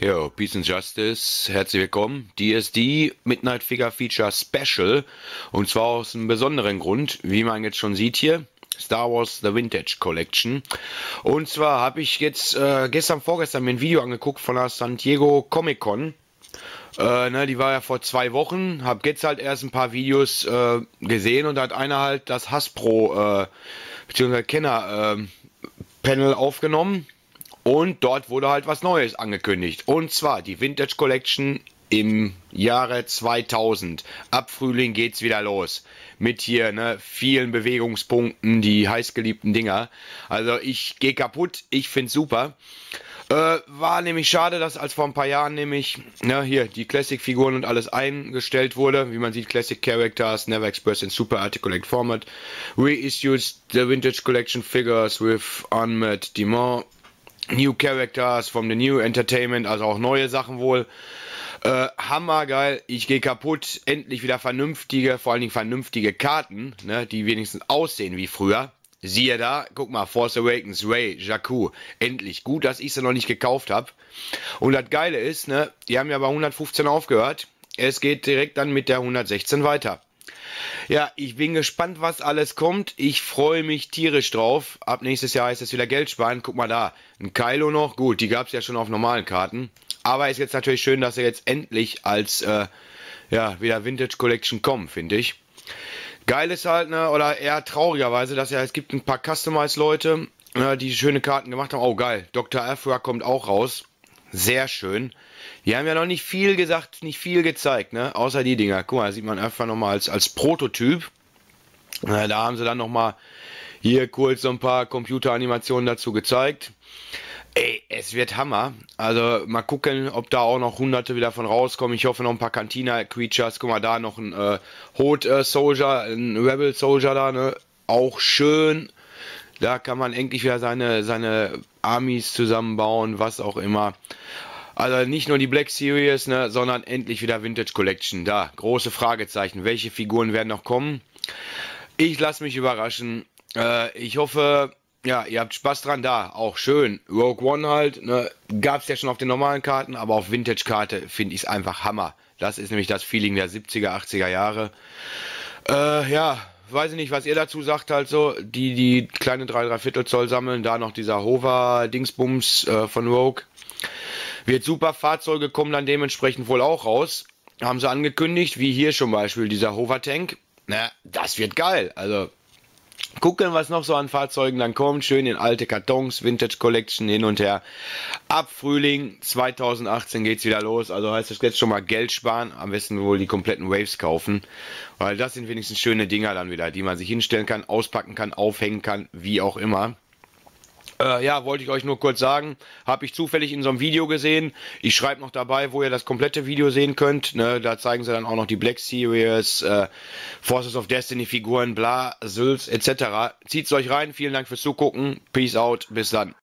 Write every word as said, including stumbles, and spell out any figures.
Jo, Peace and Justice, herzlich willkommen. D S D Midnight Figure Feature Special. Und zwar aus einem besonderen Grund, wie man jetzt schon sieht hier. Star Wars The Vintage Collection. Und zwar habe ich jetzt äh, gestern, vorgestern mir ein Video angeguckt von der San Diego Comic Con. Äh, ne, die war ja vor zwei Wochen. Hab jetzt halt erst ein paar Videos äh, gesehen und da hat einer halt das Hasbro äh, bzw. Kenner äh, Panel aufgenommen. Und dort wurde halt was Neues angekündigt. Und zwar die Vintage Collection im Jahre zweitausend. Ab Frühling geht's wieder los. Mit hier ne, vielen Bewegungspunkten, die heißgeliebten Dinger. Also ich gehe kaputt, ich find's super. Äh, war nämlich schade, dass als vor ein paar Jahren nämlich ne, hier die Classic-Figuren und alles eingestellt wurde. Wie man sieht, Classic Characters, never expressed in Super Articulate Format. Reissued the Vintage Collection Figures with unmet demand. New Characters from the New Entertainment, also auch neue Sachen wohl. Äh, hammergeil, ich gehe kaputt. Endlich wieder vernünftige, vor allen Dingen vernünftige Karten, ne, die wenigstens aussehen wie früher. Siehe da, guck mal, Force Awakens, Rey, Jakku. Endlich. Gut, dass ich sie noch nicht gekauft habe. Und das Geile ist, ne, die haben ja bei hundertfünfzehn aufgehört. Es geht direkt dann mit der hundertsechzehn weiter. Ja, ich bin gespannt, was alles kommt. Ich freue mich tierisch drauf. Ab nächstes Jahr heißt es wieder Geld sparen. Guck mal da, ein Kylo noch. Gut, die gab es ja schon auf normalen Karten. Aber ist jetzt natürlich schön, dass er jetzt endlich als äh, ja, wieder Vintage Collection kommt, finde ich. Geil ist halt, ne, oder eher traurigerweise, dass ja, es gibt ein paar Customize-Leute, ne, die schöne Karten gemacht haben. Oh, geil, Doktor Aphra kommt auch raus. Sehr schön. Die haben ja noch nicht viel gesagt, nicht viel gezeigt, ne? Außer die Dinger. Guck mal, da sieht man einfach nochmal als, als Prototyp. Na, da haben sie dann nochmal hier kurz so ein paar Computeranimationen dazu gezeigt. Ey, es wird Hammer. Also mal gucken, ob da auch noch hunderte wieder von rauskommen. Ich hoffe noch ein paar Cantina-Creatures. Guck mal, da noch ein äh, Hot-Soldier, ein Rebel-Soldier da, ne? Auch schön. Da kann man endlich wieder seine, seine Armies zusammenbauen, was auch immer. Also nicht nur die Black Series, ne, sondern endlich wieder Vintage Collection. Da, große Fragezeichen. Welche Figuren werden noch kommen? Ich lasse mich überraschen. Äh, ich hoffe, ja, ihr habt Spaß dran. Da, auch schön. Rogue One halt, ne, gab es ja schon auf den normalen Karten, aber auf Vintage-Karte finde ich es einfach Hammer. Das ist nämlich das Feeling der siebziger, achtziger Jahre. Äh, ja, weiß ich nicht, was ihr dazu sagt, halt so, die, die kleine drei Komma drei Viertel Zoll sammeln, da noch dieser Hover-Dingsbums äh, von Rogue. Wird super, Fahrzeuge kommen dann dementsprechend wohl auch raus. Haben sie angekündigt, wie hier zum Beispiel dieser Hover-Tank. Na, das wird geil. Also, gucken, was noch so an Fahrzeugen dann kommt. Schön in alte Kartons, Vintage Collection hin und her. Ab Frühling zweitausendachtzehn geht's wieder los. Also heißt das jetzt schon mal Geld sparen. Am besten wohl die kompletten Waves kaufen. Weil das sind wenigstens schöne Dinger dann wieder, die man sich hinstellen kann, auspacken kann, aufhängen kann, wie auch immer. Äh, ja, wollte ich euch nur kurz sagen, habe ich zufällig in so einem Video gesehen. Ich schreibe noch dabei, wo ihr das komplette Video sehen könnt. Ne, da zeigen sie dann auch noch die Black Series, äh, Forces of Destiny Figuren, bla, Sylphs et cetera. Zieht's euch rein, vielen Dank fürs Zugucken. Peace out, bis dann.